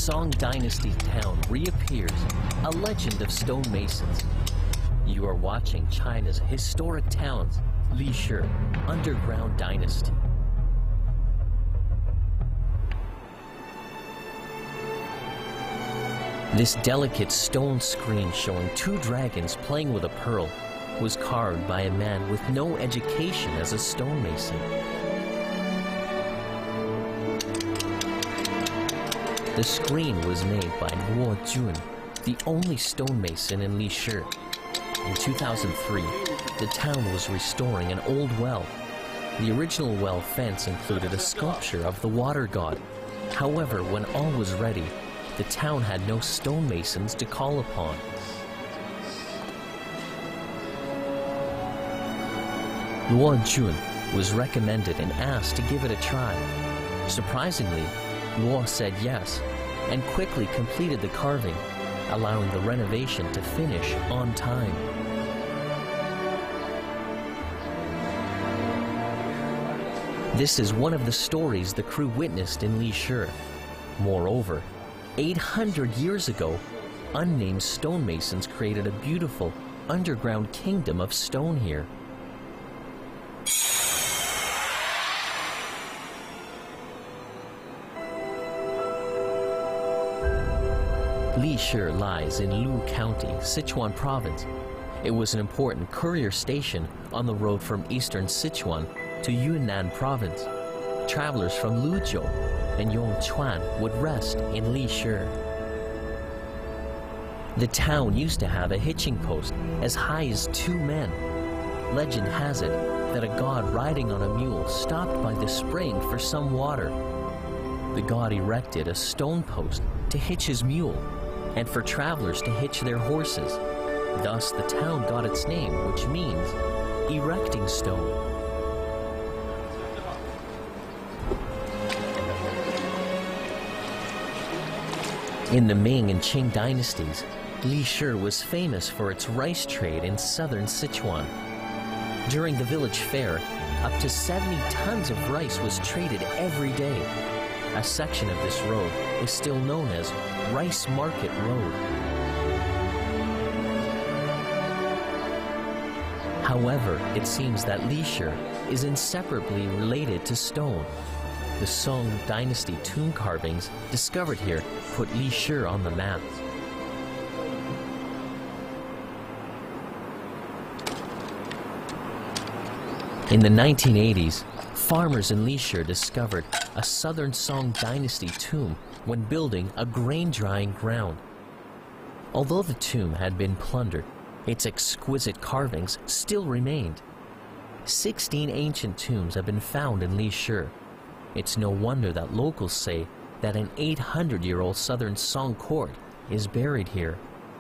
Song Dynasty town reappears, a legend of stonemasons. You are watching China's historic towns, Lishi, underground dynasty. This delicate stone screen showing two dragons playing with a pearl was carved by a man with no education as a stonemason. The screen was made by Luo Jun, the only stonemason in Lishi. In 2003, the town was restoring an old well. The original well fence included a sculpture of the water god. However, when all was ready, the town had no stonemasons to call upon. Luo Jun was recommended and asked to give it a try. Surprisingly, Luo said yes, and quickly completed the carving, allowing the renovation to finish on time. This is one of the stories the crew witnessed in Lishi. Moreover, 800 years ago, unnamed stonemasons created a beautiful underground kingdom of stone here. Lishi lies in Luo County, Sichuan Province. It was an important courier station on the road from eastern Sichuan to Yunnan Province. Travelers from Luzhou and Yongchuan would rest in Lishi. The town used to have a hitching post as high as 2 men. Legend has it that a god riding on a mule stopped by the spring for some water. The god erected a stone post to hitch his mule, and for travelers to hitch their horses. Thus, the town got its name, which means erecting stone. In the Ming and Qing dynasties, Lishi was famous for its rice trade in southern Sichuan. During the village fair, up to 70 tons of rice was traded every day. A section of this road is still known as Rice Market Road. However, it seems that Lishi is inseparably related to stone. The Song Dynasty tomb carvings discovered here put Lishi on the map. In the 1980s, farmers in Lishi discovered a Southern Song Dynasty tomb when building a grain-drying ground. Although the tomb had been plundered, its exquisite carvings still remained. 16 ancient tombs have been found in Lishi. It's no wonder that locals say that an 800-year-old Southern Song court is buried here.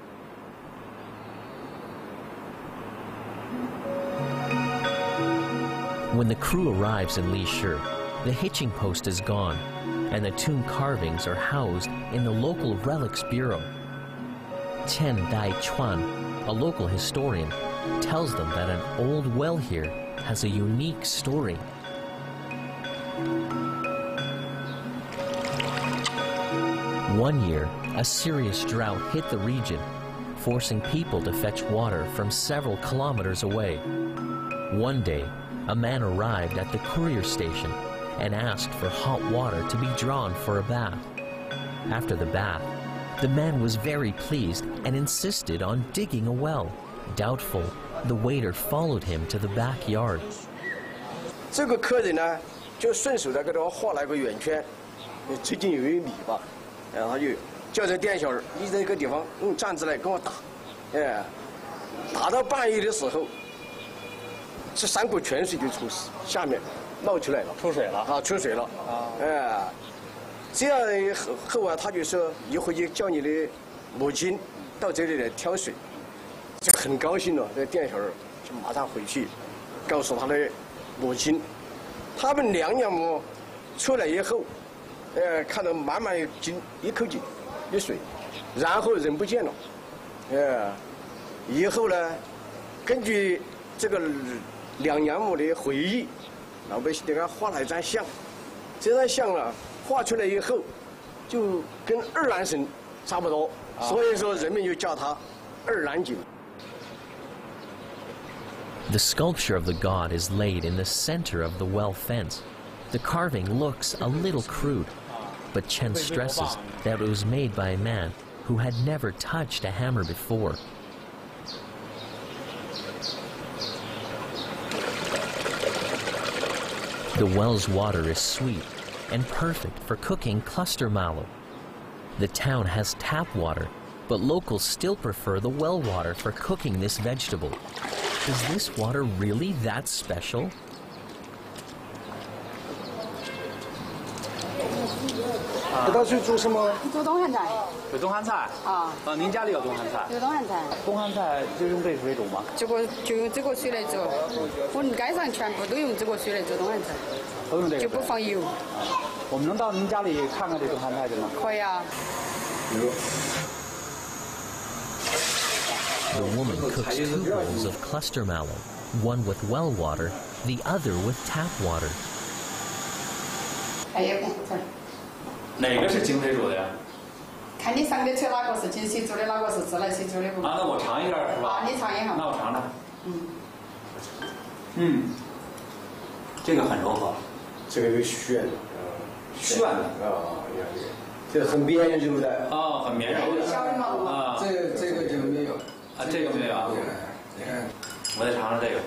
When the crew arrives in Lishi, the hitching post is gone, and the tomb carvings are housed in the local relics bureau. Chen Dai Chuan, a local historian, tells them that an old well here has a unique story. One year, a serious drought hit the region, forcing people to fetch water from several kilometers away. One day, a man arrived at the courier station and asked for hot water to be drawn for a bath. After the bath, the man was very pleased and insisted on digging a well. Doubtful, the waiter followed him to the backyard. 这个客人呢，就顺手的给他画了个圆圈，最近有1米吧，然后就叫这店小二，你在这个地方用杖子来跟我打，打到半夜的时候，这3股泉水就从下面冒出来了，出水了啊，出水了啊，这样后啊，他就说一会就叫你的母亲到这里来挑水，就很高兴了，这店小二就马上回去，告诉他的母亲，他们2娘母出来以后，看到满满一口井的水，然后人不见了，以后呢，根据这个2娘母的回忆，老百姓给他画了一张像，这张像呢画出来以后， 就跟二郎神差不多，所以说人们就叫它二郎酒。 The sculpture of the god is laid in the center of the well fence. The carving looks a little crude, but Chen stresses that it was made by a man who had never touched a hammer before. The well's water is sweet and perfect for cooking cluster mallow. The town has tap water, but locals still prefer the well water for cooking this vegetable. Is this water really that special? 这道是做什么？ 做东汉菜。 有东汉菜啊？您家里有东汉菜？ 有东汉菜。 东汉菜就用这水煮吗？ 就用这个水来做，我们街上全部都用这个水来做东汉菜。 都用这个。 就不放油。 我们能到您家里看看这东汉菜去吗？ 可以啊。 The woman cooks 2 bowls of cluster mallow, one with well water, the other with tap water. 哪个是井水煮的呀？ 看你上得出哪个是井水煮的，哪个是自来水煮的不？ 啊，那我尝一下是吧？ 啊，你尝一下。 那我尝尝。这个很柔和。 这个有旋的， 旋的啊，这个很绵柔，对不对？ 啊，很绵柔。啊， 这个就没有。 啊，这个没有啊。我再尝尝这个。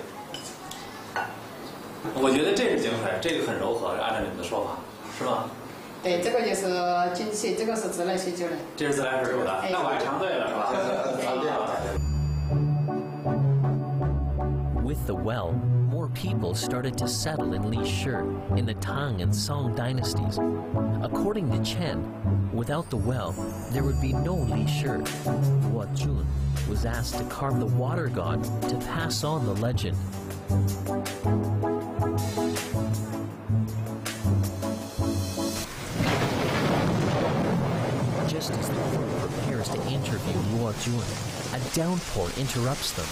我觉得这是井水，这个很柔和，按照你们的说法，是吧？ 对，这个就是井水，这个是自来水煮的。 这是自来水煮的，那我还尝对了，是吧？尝对了。 With the well, more people started to settle in Lishi in the Tang and Song dynasties. According to Chen, without the well, there would be no Lishi. Luo Jun was asked to carve the water god to pass on the legend. Just as the crew prepares to interview Luo Jun, a downpour interrupts them.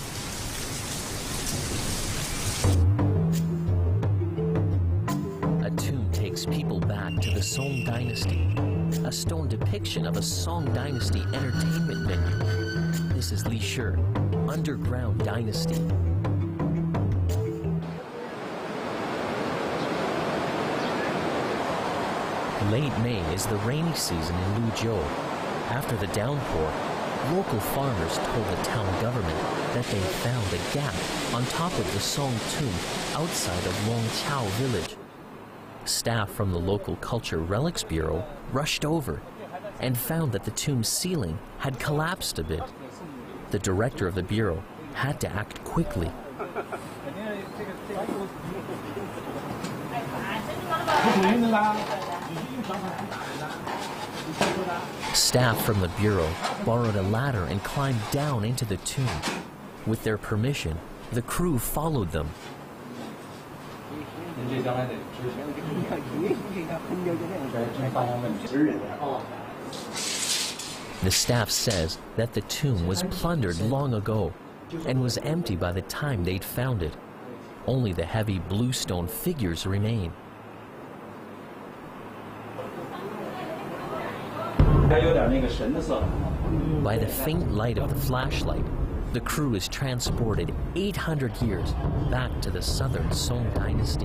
A tomb takes people back to the Song Dynasty, a stone depiction of a Song Dynasty entertainment venue. This is Lishi, underground dynasty. Late May is the rainy season in Luzhou. After the downpour, local farmers told the town government that they found a gap on top of the Song tomb outside of Longqiao village. Staff from the local Culture Relics Bureau rushed over and found that the tomb's ceiling had collapsed a bit. The director of the bureau had to act quickly. Staff from the bureau borrowed a ladder and climbed down into the tomb. With their permission, the crew followed them. The staff says that the tomb was plundered long ago and was empty by the time they'd found it. Only the heavy bluestone figures remain. By the faint light of the flashlight, the crew is transported 800 years back to the southern Song Dynasty.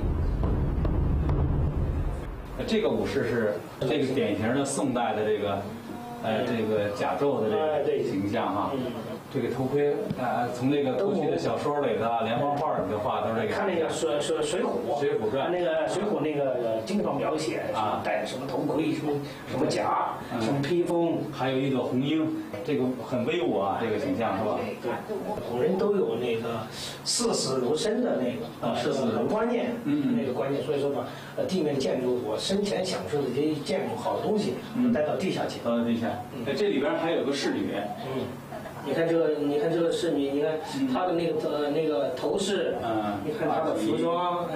这个武士是这个典型的宋代的这个甲胄的这个形象哈。这个头盔从这个过去的小说里的连环画里的画都是这个。 看那个水浒传那个水浒那个经常描写啊，戴什么头盔，什么甲，什么披风， 还有一朵红缨，这个很威武啊，这个形象是吧？ 对，古人都有那个视死如生的那个观念，那个观念，所以说嘛，地面建筑我生前享受的这些建筑好东西，带到地下去。 到地下。这里边还有个侍女。 你看这个侍女，你看她的那个头饰，你看她的服装，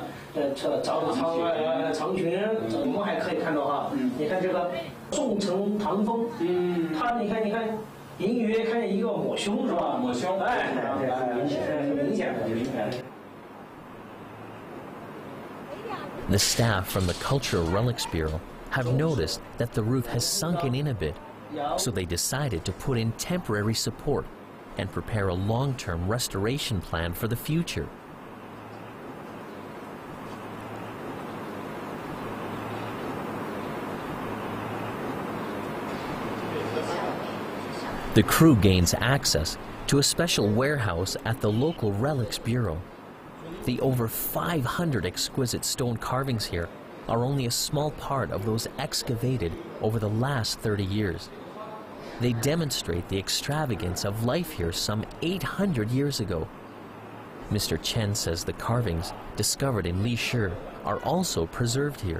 长裙，我们还可以看到哈，你看这个宋承唐风，他你看隐约看见一个抹胸是吧？ 抹胸， 很明显的。 The staff from the Cultural Relics Bureau have noticed that the roof has sunken in a bit, so they decided to put in temporary support and prepare a long-term restoration plan for the future. The crew gains access to a special warehouse at the local Relics Bureau. The over 500 exquisite stone carvings here are only a small part of those excavated over the last 30 years. They demonstrate the extravagance of life here some 800 years ago. Mr. Chen says the carvings discovered in Lishi are also preserved here.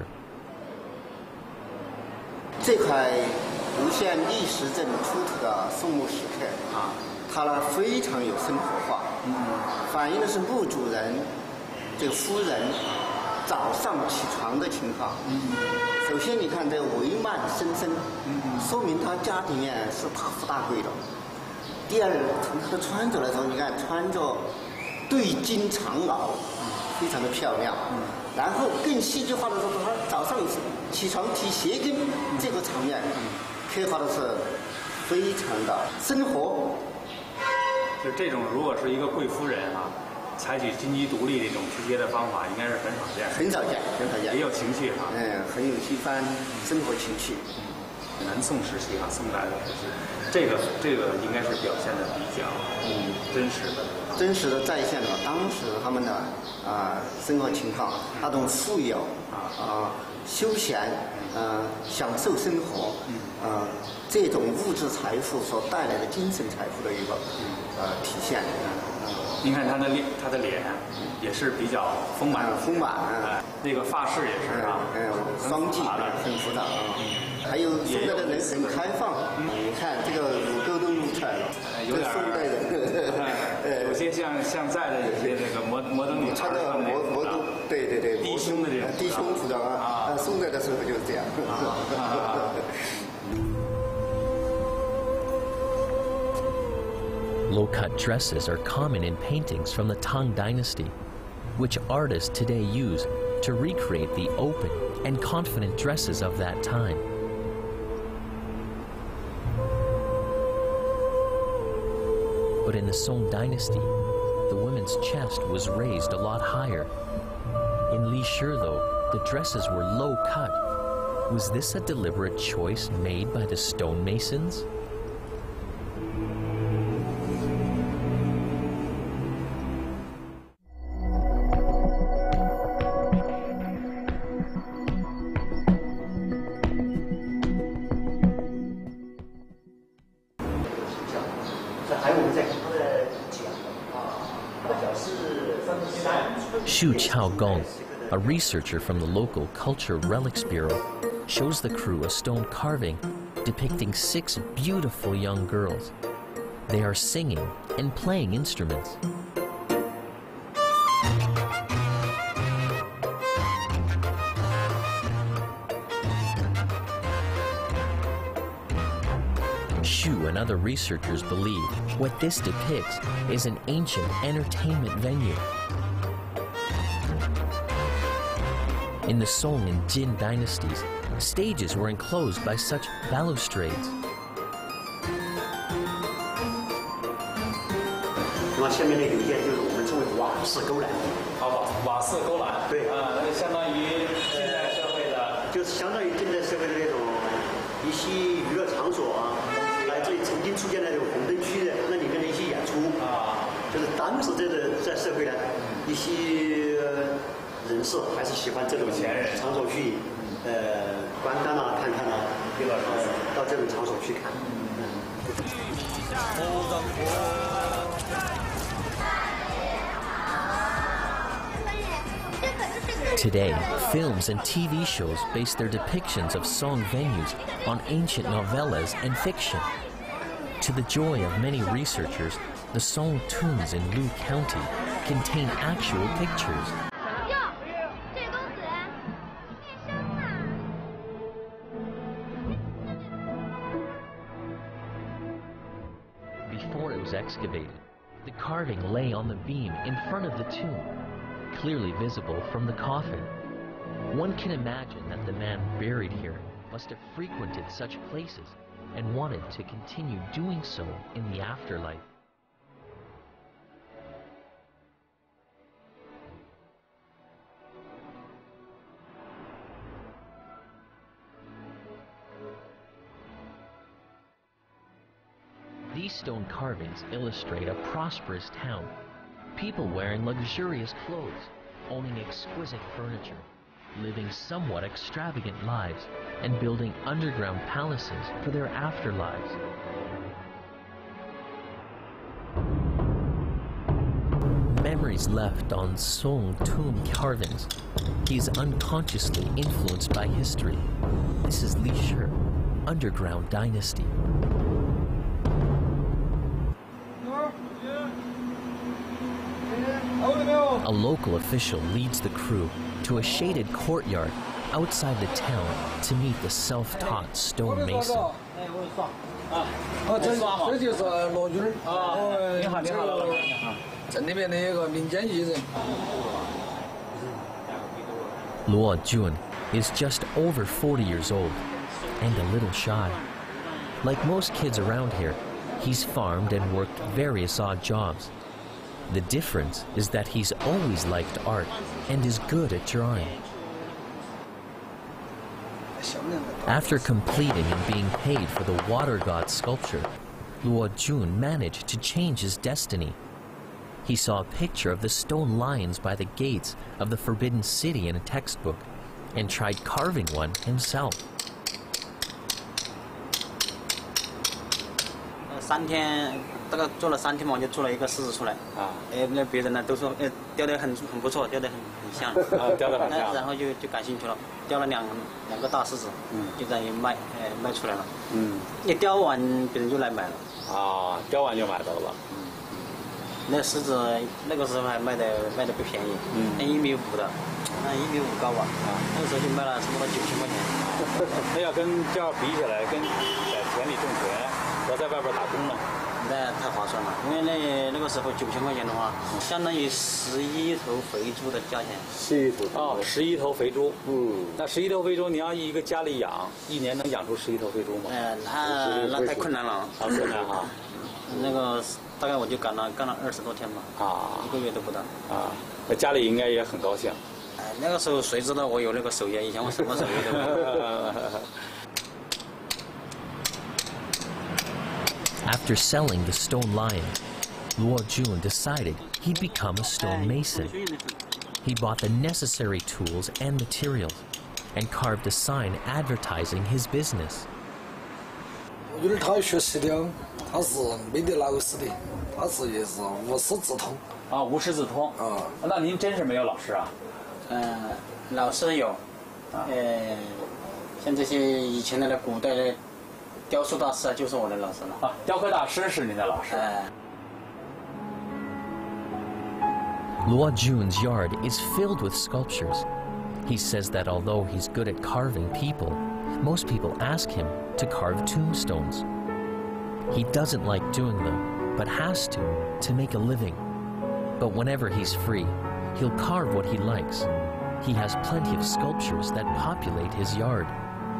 这块无限历史镇出土的宋木石刻啊，它呢非常有生活化，反映的是墓主人这个夫人早上起床的情况。首先你看这帷幔深深，说明他家里面是大富大贵的。第二，从他的穿着来说，你看穿着对襟长袄，非常的漂亮。然后更戏剧化的说，他早上起床提鞋跟这个场面，刻画的是非常的生活。 就这种，如果是一个贵夫人啊，采取经济独立这种直接的方法，应该是很少见。 很少见，很少见。 也有情趣哈。 很有一番生活情趣。 南宋时期啊，宋代的时期，这个应该是表现的比较真实的。 真实的再现了当时他们的生活情况，那种富有休闲享受生活这种物质财富所带来的精神财富的一个体现。 您看他的脸也是比较丰满，那个发饰也是啊， 双髻很复杂还有宋代的人很开放，你看这个乳沟都露出来了， 有点宋代人， 有些像在的有些那个摩登女穿的摩登，对， 低胸的这种低胸服装宋代的时候就是这样。 Low-cut dresses are common in paintings from the Tang Dynasty, which artists today use to recreate the open and confident dresses of that time. But in the Song Dynasty, the women's chest was raised a lot higher. In Lishi, though, the dresses were low-cut. Was this a deliberate choice made by the stonemasons? Xu Chaogong, a researcher from the local Culture Relics Bureau, shows the crew a stone carving depicting 6 beautiful young girls. They are singing and playing instruments. Xu and other researchers believe what this depicts is an ancient entertainment venue. In the Song and Jin dynasties, stages were enclosed by such balustrades. 那下面那个件就是我们称为瓦式勾栏。 瓦式勾栏。 对。 那相当于近代社会的。 就是相当于近代社会的那种一些娱乐场所来自于曾经出现的这种红灯区的那里面的一些演出就是当时在社会呢一些人士还是喜欢这种场所去观看看看到这种场所去看。 Today, films and TV shows base their depictions of song venues on ancient novellas and fiction. To the joy of many researchers, the song tombs in Luo County contain actual pictures. Before it was excavated, the carving lay on the beam in front of the tomb, clearly visible from the coffin. One can imagine that the man buried here must have frequented such places and wanted to continue doing so in the afterlife. These stone carvings illustrate a prosperous town, people wearing luxurious clothes, owning exquisite furniture, living somewhat extravagant lives, and building underground palaces for their afterlives. Memories left on Song tomb carvings. He is unconsciously influenced by history. This is Lishi, underground dynasty. A local official leads the crew to a shaded courtyard outside the town to meet the self-taught stonemason. Luo Jun is just over 40 years old and a little shy. Like most kids around here, he's farmed and worked various odd jobs. The difference is that he's always liked art and is good at drawing. After completing and being paid for the water god sculpture, Luo Jun managed to change his destiny. He saw a picture of the stone lions by the gates of the Forbidden City in a textbook and tried carving one himself. 3天，大概做了3天嘛，就做了一个狮子出来。那别人呢都说，雕得很不错，雕得很像。雕得很像。然后就感兴趣了，雕了两个大狮子，就在卖出来了。一雕完，别人就来买了。雕完就买到了。那狮子那个时候还卖的不便宜，那1.5米的，1.5米高吧。那个时候就卖了差不多9000块钱。 那要跟这样比起来，跟在田里种田。 我在外边打工呢， 那太划算了，因为那个时候9000块钱的话，相当于11头肥猪的价钱。 11头11头肥猪。那11头肥猪，你要一个家里养，1年能养出11头肥猪吗？ 那太困难了， 好困难哈。 那个大概我就干了20多天吧，1个月都不到。 那家里应该也很高兴。 那个时候谁知道我有那个手艺？以前我什么手艺都没有。 After selling the stone lion, Luo Jun decided he'd become a stonemason. He bought the necessary tools and materials and carved a sign advertising his business. 我觉得他学石雕，他是没得老师的，他是也是无师自通。 无师自通。那您真是没有老师啊？ 老师有，像这些以前的古代的。 雕塑大师就是我的老师了。 雕刻大师是您的老师。 Luo Jun's yard is filled with sculptures. He says that although he's good at carving people, most people ask him to carve tombstones. He doesn't like doing them, but has to make a living. But whenever he's free, he'll carve what he likes. He has plenty of sculptures that populate his yard.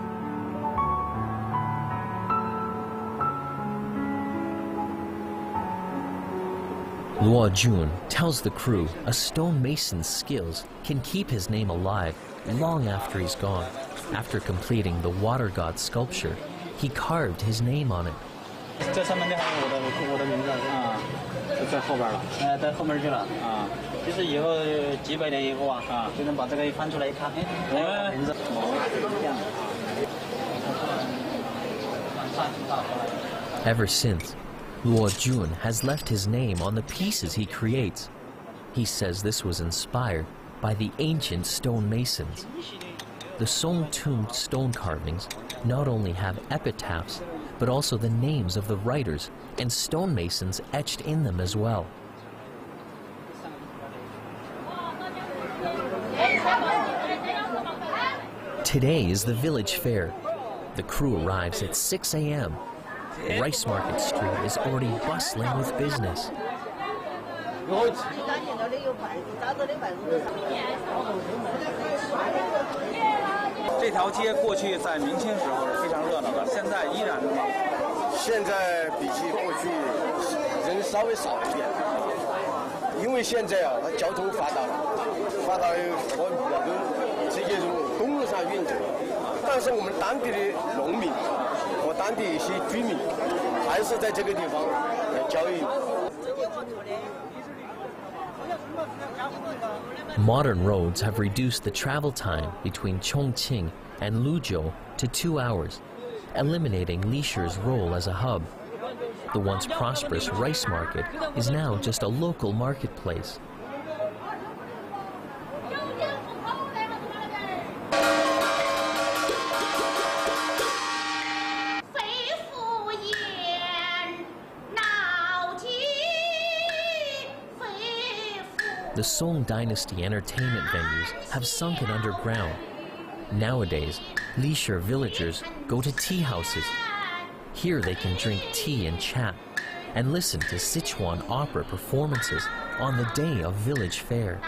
Luo Jun tells the crew a stonemason's skills can keep his name alive long after he's gone. After completing the water god sculpture, he carved his name on it. 这上面的还有我的名字就在后边了，在后面去了就是以后几百年以后就能把这个一翻出来一看，我的名字这样 Ever since, Luo Jun has left his name on the pieces he creates. He says this was inspired by the ancient stonemasons. The Song-tombed stone carvings not only have epitaphs, but also the names of the writers and stonemasons etched in them as well. Today is the village fair. The crew arrives at 6 a.m. Rice Market Street is already bustling with business. 条街过去在明清时候是非常热闹的，现在依然是吗？ 现在比起过去人稍微少一点，因为现在啊，它交通发达了，发达有和那个直接从公路上运走。但是我们当地的农民和当地一些居民，还是在这个地方交易。 Modern roads have reduced the travel time between Chongqing and Luzhou to 2 hours, eliminating Lishi's role as a hub. The once prosperous rice market is now just a local marketplace. The Song Dynasty entertainment venues have sunken underground. Nowadays, Lishi villagers go to tea houses. Here they can drink tea and chat, and listen to Sichuan opera performances on the day of village fair.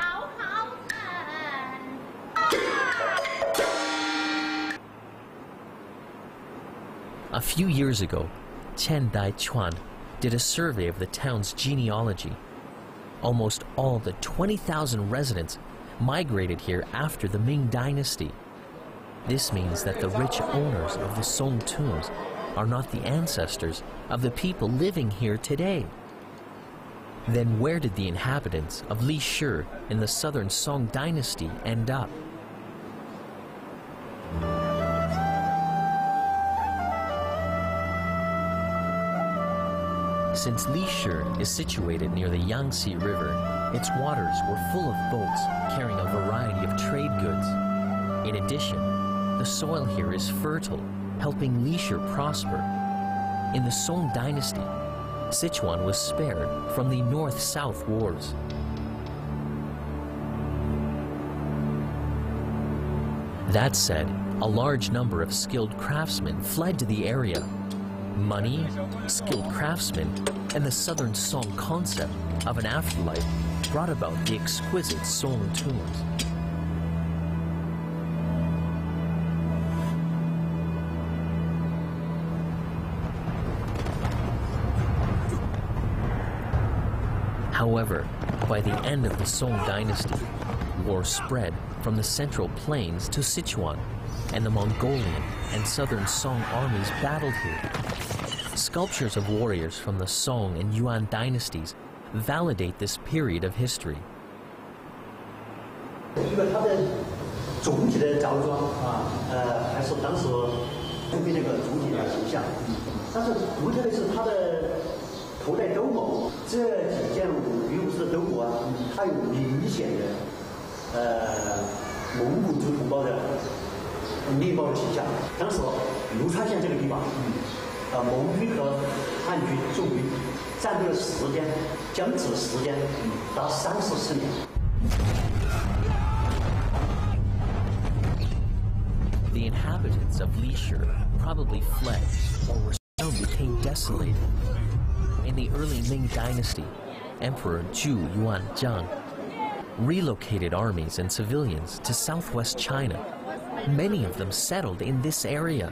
A few years ago, Chen Daichuan did a survey of the town's genealogy. Almost all the 20,000 residents migrated here after the Ming Dynasty. This means that the rich owners of the Song tombs are not the ancestors of the people living here today. Then where did the inhabitants of Lishi in the southern Song Dynasty end up? Since Lishi is situated near the Yangtze River, its waters were full of boats carrying a variety of trade goods. In addition, the soil here is fertile, helping Lishi prosper. In the Song Dynasty, Sichuan was spared from the North-South wars. That said, a large number of skilled craftsmen fled to the area. Money, skilled craftsmen, and the Southern Song concept of an afterlife brought about the exquisite Song tombs. However, by the end of the Song Dynasty, war spread from the Central Plains to Sichuan, and the Mongolian and Southern Song armies battled here. Sculptures of warriors from the Song and Yuan dynasties validate this period of history. 一个它的总体的着装啊，还是当时中国那个总体的形象，但是独特的是它的头戴兜帽，这几件羽织的兜帽啊，它有明显的蒙古族同胞的面貌的形象。当时卢川县这个地方，蒙军和汉军驻军战斗的时间僵持时间达34年。 The inhabitants of Lishi probably fled or became desolated. In the early Ming Dynasty, Emperor Zhu Yuanzhang relocated armies and civilians to southwest China. Many of them settled in this area.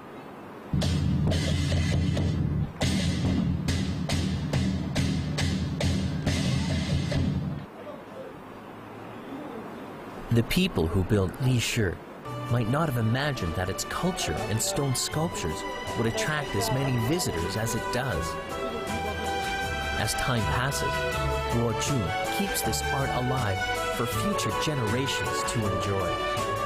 The people who built Lishi might not have imagined that its culture and stone sculptures would attract as many visitors as it does. As time passes, Luo Jun keeps this art alive for future generations to enjoy.